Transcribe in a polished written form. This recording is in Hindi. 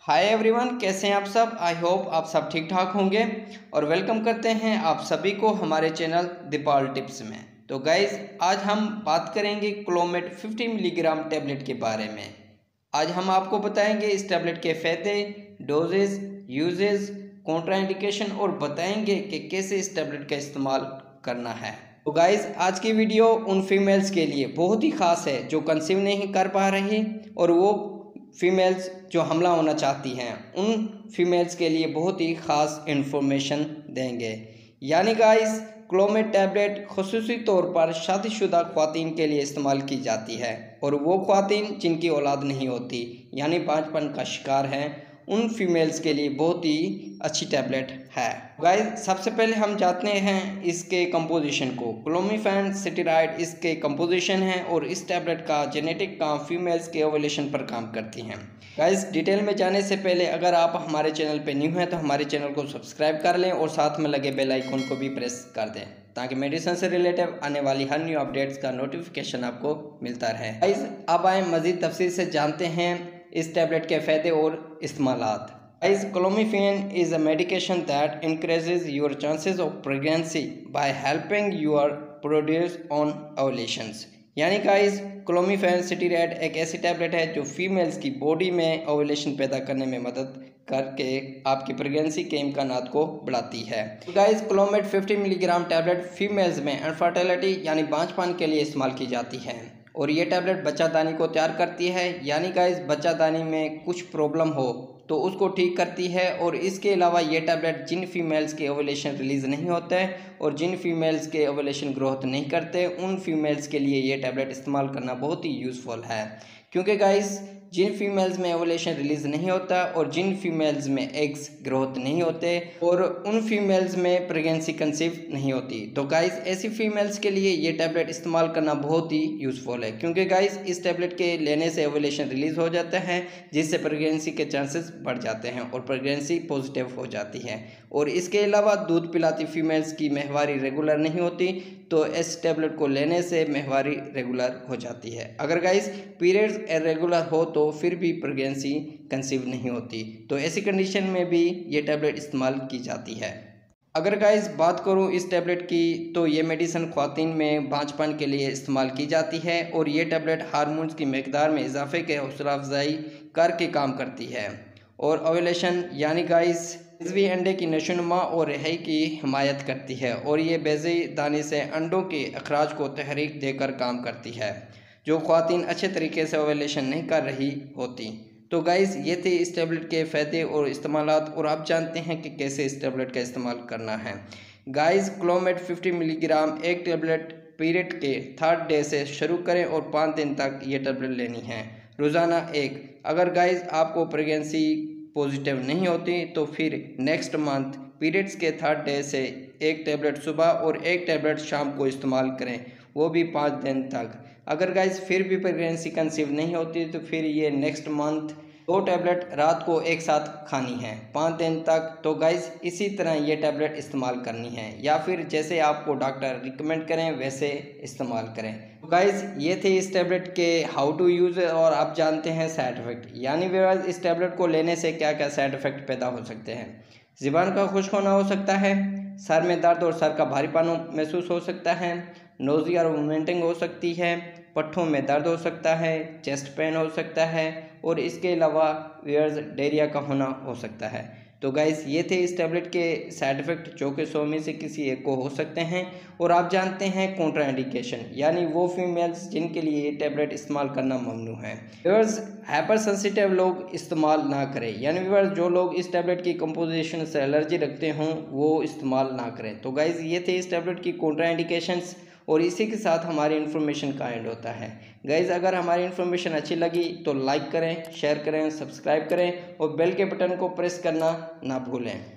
हाय एवरीवन, कैसे हैं आप सब। आई होप आप सब ठीक ठाक होंगे और वेलकम करते हैं आप सभी को हमारे चैनल दीपाल टिप्स में। तो गाइज आज हम बात करेंगे क्लोमेट 50 मिलीग्राम टैबलेट के बारे में। आज हम आपको बताएंगे इस टैबलेट के फ़ायदे, डोजेस, यूजेस, कॉन्ट्राइंडिकेशन और बताएंगे कि कैसे इस टैबलेट का इस्तेमाल करना है। तो गाइज आज की वीडियो उन फीमेल्स के लिए बहुत ही ख़ास है जो कंसीव नहीं कर पा रही और वो फीमेल्स जो हमला होना चाहती हैं, उन फीमेल्स के लिए बहुत ही ख़ास इन्फॉर्मेशन देंगे। यानी गाइस क्लोमेट टैबलेट खुसूसी तौर पर शादीशुदा ख्वातीन के लिए इस्तेमाल की जाती है और वो ख्वातीन जिनकी औलाद नहीं होती यानी बांझपन का शिकार हैं, उन फीमेल्स के लिए बहुत ही अच्छी टैबलेट है। गाइस सबसे पहले हम जानते हैं इसके कंपोजिशन को। क्लोमिफेन स्टेरॉइड इसके कंपोजिशन है और इस टैबलेट का जेनेटिक काम फीमेल्स के ओवुलेशन पर काम करती हैं। गाइस डिटेल में जाने से पहले अगर आप हमारे चैनल पे न्यू हैं तो हमारे चैनल को सब्सक्राइब कर लें और साथ में लगे बेल आइकन को भी प्रेस कर दें ताकि मेडिसिन से रिलेटेड आने वाली हर न्यू अपडेट्स का नोटिफिकेशन आपको मिलता रहे। गाइस अब आए मज़ीद तफसील से जानते हैं इस टैबलेट के फ़ायदे और इस्तेमालात। Guys, clomiphene is a medication that increases your chances of pregnancy by helping your produce on ovulations। यानी गाइस क्लोमिफेन स्टेरॉइड एक ऐसी टैबलेट है जो फीमेल्स की बॉडी में ओवुलेशन पैदा करने में मदद करके आपकी प्रेगनेंसी के इम्कानात को बढ़ाती है। Guys Clomate 50 milligram tablet females में इनफर्टिलिटी यानी बांझपन के लिए इस्तेमाल की जाती है और ये टैबलेट बच्चादानी को तैयार करती है। यानी गाइस बच्चादानी में कुछ प्रॉब्लम हो तो उसको ठीक करती है। और इसके अलावा ये टैबलेट जिन फीमेल्स के ओवुलेशन रिलीज़ नहीं होते और जिन फीमेल्स के ओवुलेशन ग्रोथ नहीं करते, उन फीमेल्स के लिए ये टैबलेट इस्तेमाल करना बहुत ही यूज़फुल है। क्योंकि गाइस जिन फीमेल्स में ओवुलेशन रिलीज़ नहीं होता और जिन फीमेल्स में एग्स ग्रोथ नहीं होते और उन फीमेल्स में प्रेगनेंसी कंसीव नहीं होती, तो गाइस ऐसी फीमेल्स के लिए ये टैबलेट इस्तेमाल करना बहुत ही यूज़फुल है। क्योंकि गाइस इस टैबलेट के लेने से ओवुलेशन रिलीज़ हो जाता है जिससे प्रेगनेंसी के चांसेस बढ़ जाते हैं और प्रेगनेंसी पॉजिटिव हो जाती है। और इसके अलावा दूध पिलाती फीमेल्स की माहवारी रेगुलर नहीं होती तो इस टैबलेट को लेने से माहवारी रेगुलर हो जाती है। अगर गाइस पीरियड्स इरेगुलर हो तो फिर भी प्रेगनेंसी कंसीव नहीं होती, तो ऐसी कंडीशन में भी ये टैबलेट इस्तेमाल की जाती है। अगर गाइस बात करूं इस टैबलेट की तो ये मेडिसिन ख्वातीन में बांझपन के लिए इस्तेमाल की जाती है और ये टैबलेट हार्मोन्स की मकदार में इजाफे के हौसला अफजाई करके काम करती है और ओवुलेशन यानी गाइस रिजवी अंडे की नशोनुमा और रिहाई की हिमायत करती है और ये बेज़ी दाने से अंडों के अखराज को तहरीक देकर काम करती है जो ख्वातीन अच्छे तरीके से ओवुलेशन नहीं कर रही होती। तो गाइस ये थे इस टैबलेट के फ़ायदे और इस्तेमालात और आप जानते हैं कि कैसे इस टैबलेट का इस्तेमाल करना है। गाइस क्लोमेट 50 मिलीग्राम एक टैबलेट पीरियड के 3rd डे से शुरू करें और 5 दिन तक ये टैबलेट लेनी है, रोज़ाना एक। अगर गाइस आपको प्रेगनेंसी पॉजिटिव नहीं होती तो फिर नेक्स्ट मंथ पीरियड्स के 3rd डे से एक टैबलेट सुबह और एक टैबलेट शाम को इस्तेमाल करें, वो भी 5 दिन तक। अगर गाइस फिर भी प्रेगनेंसी कंसीव नहीं होती तो फिर ये नेक्स्ट मंथ 2 टैबलेट रात को एक साथ खानी है 5 दिन तक। तो गाइस इसी तरह ये टैबलेट इस्तेमाल करनी है या फिर जैसे आपको डॉक्टर रिकमेंड करें वैसे इस्तेमाल करें। तो गाइस ये थे इस टैबलेट के हाउ टू यूज़ और आप जानते हैं साइड इफ़ेक्ट। यानी व्यूअर्स इस टैबलेट को लेने से क्या क्या साइड इफ़ेक्ट पैदा हो सकते हैं। ज़ुबान का खुश्क होना हो सकता है, सर में दर्द और सर का भारीपन महसूस हो सकता है, नोज़िया और वोमिटिंग हो सकती है, पट्ठों में दर्द हो सकता है, चेस्ट पेन हो सकता है और इसके अलावा व्यूअर्स डायरिया का होना हो सकता है। तो गाइस ये थे इस टैबलेट के साइड इफ़ेक्ट जो कि 100 में से किसी एक को हो सकते हैं। और आप जानते हैं कॉन्ट्राइंडिकेशन यानी वो फीमेल्स जिनके लिए ये टैबलेट इस्तेमाल करना ममनू है। व्यूअर्स हाइपर सेंसिटिव लोग इस्तेमाल ना करें, यानी व्यूअर्स जो लोग इस टैबलेट की कंपोजिशन से एलर्जी रखते हों वो इस्तेमाल ना करें। तो गाइस ये थे इस टैबलेट की कॉन्ट्राइंडिकेशंस और इसी के साथ हमारी इन्फॉर्मेशन का एंड होता है। गाइज़ अगर हमारी इन्फॉर्मेशन अच्छी लगी तो लाइक करें, शेयर करें, सब्सक्राइब करें और बेल के बटन को प्रेस करना ना भूलें।